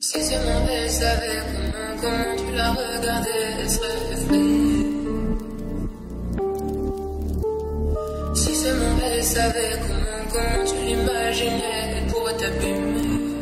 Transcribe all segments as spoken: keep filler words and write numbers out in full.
Si seulement elle savait comment, comment tu la regardais, elle serait effrayée. Si seulement elle savait comment, comment tu l'imaginais, elle pourrait t'abîmer.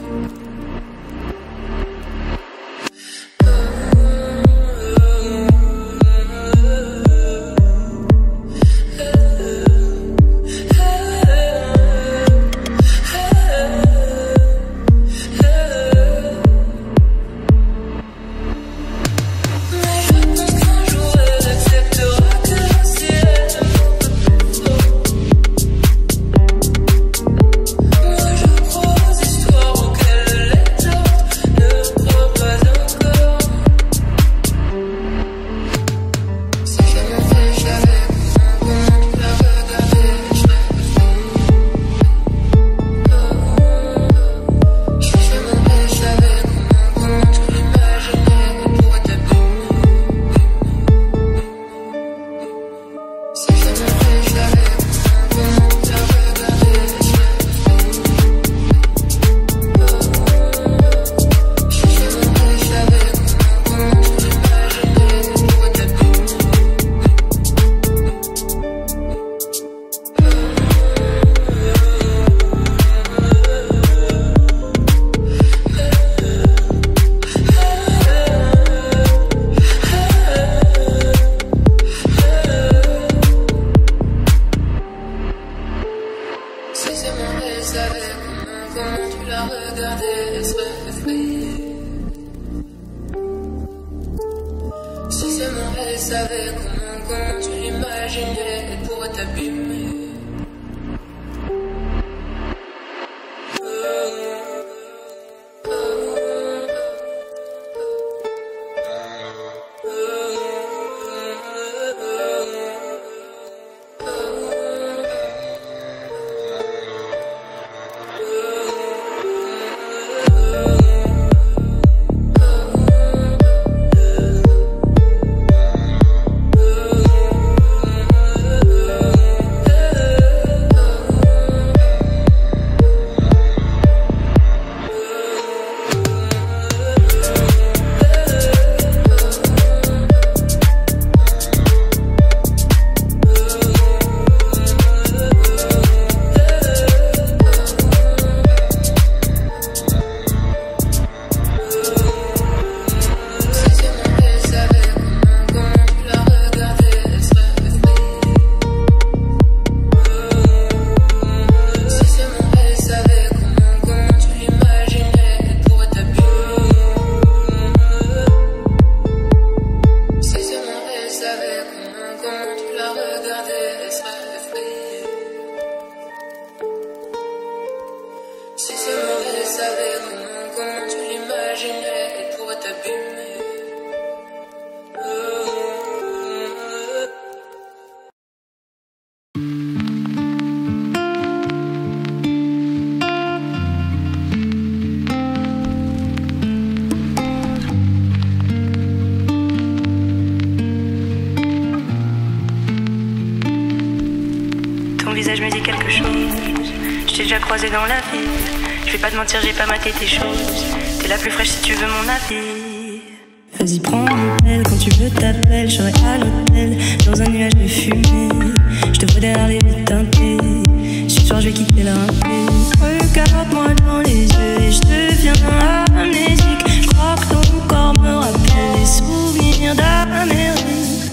Croisé dans la ville, je vais pas te mentir, j'ai pas maté tes choses. T'es la plus fraîche si tu veux mon avis. Vas-y, prends mon appel, quand tu veux t'appelles. Je serai à l'hôtel, dans un nuage de fumée. Je te vois derrière les vitres teintées. Ce soir je vais quitter la rapée. Regarde-moi dans les yeux et je deviens amnésique. Je crois que ton corps me rappelle les souvenirs d'Amérique.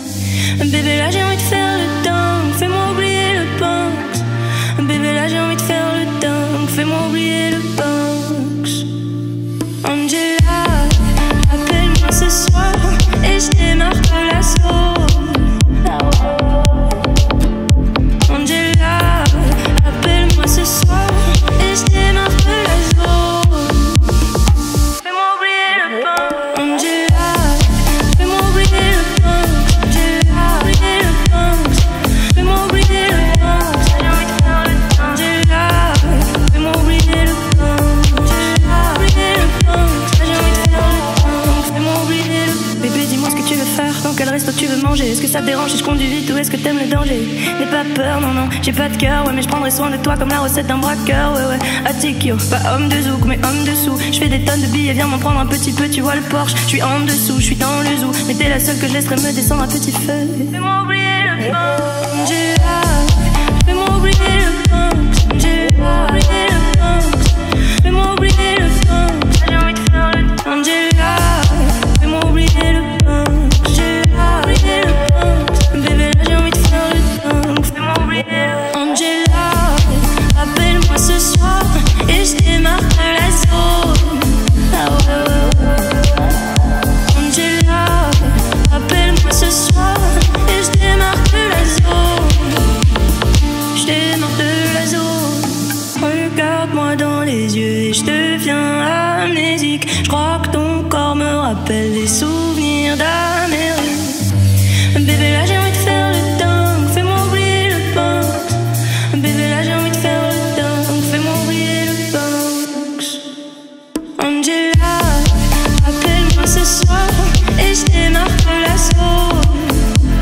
Bébé, là j'ai envie de faire le dingue, fais-moi oublier le punk. Bébé, là j'ai envie de faire le dingue, fais-moi oublier le Banks. Angela, appelle-moi ce soir et je démarre de la zone. Angela, appelle-moi ce soir et je démarre de la zone. Fais-moi oublier le Banks. Angela, fais-moi oublier le Banks. Angela, oublier le Banks. Fais-moi oublier le Banks. J'ai envie de faire le Angela, fais-moi oublier le Banks. ça te dérange si je conduis vite ou est-ce que t'aimes le danger? N'aie pas peur, non non, j'ai pas de cœur, ouais mais je prendrai soin de toi comme la recette d'un braqueur, ouais ouais. Atikyo, pas homme de zouk mais homme de sous. Je fais des tonnes de billets, viens m'en prendre un petit peu, tu vois le Porsche. Je suis en dessous, je suis dans le zoo, mais t'es la seule que je laisserai me descendre à petit feu. Fais-moi oublier le pain, Angela. Fais-moi oublier le pain, Angela. Oublier le pain, fais-moi oublier le pain. J'ai envie de faire le pain, Angela. Fais-moi oublier le pain, Angela. Oublier le pain, bébé là j'ai envie de faire le pain. Fais-moi oublier le pain, Angela. Appelle-moi ce soir et je démarre de la zone. Ah ouais, ouais, ouais. Angela, appelle-moi ce soir et je démarre de la zone. Je démarre de la zone. Regarde-moi dans les yeux et je deviens amnésique. Je crois que ton corps me rappelle des souvenirs d'Amérique. Bébé là j'ai envie de faire le dingue, fais-moi oublier le pain. Bébé là j'ai envie de faire le dingue, fais-moi oublier le pain. Angela, appelle-moi ce soir et je démarre de la zone.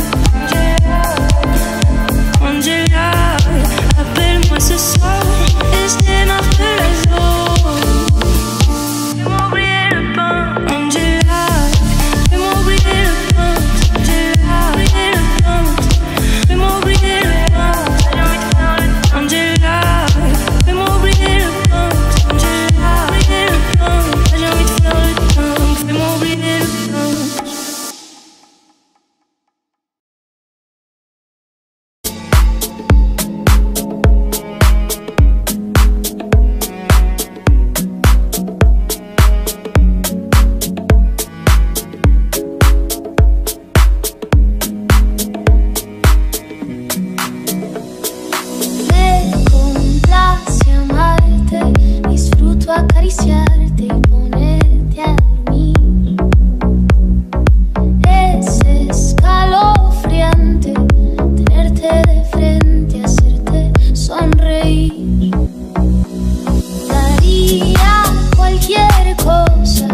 Angela, appelle-moi ce soir et je démarre de la zone. Fais-moi oublier le pain, Angela. Fais-moi oublier le pain, Angela. Oublier le pain, fais-moi oublier le pain. J'ai envie de faire le pain, Angela. Fais-moi oublier le pain, Angela. Oublier le pain, j'ai envie de faire le pain. Fais-moi oublier le pain. Me complace amarte, disfruto acariciarte y ponerte a dormir. Es escalofriante tenerte de frente, hacerte sonreír. Daría cualquier cosa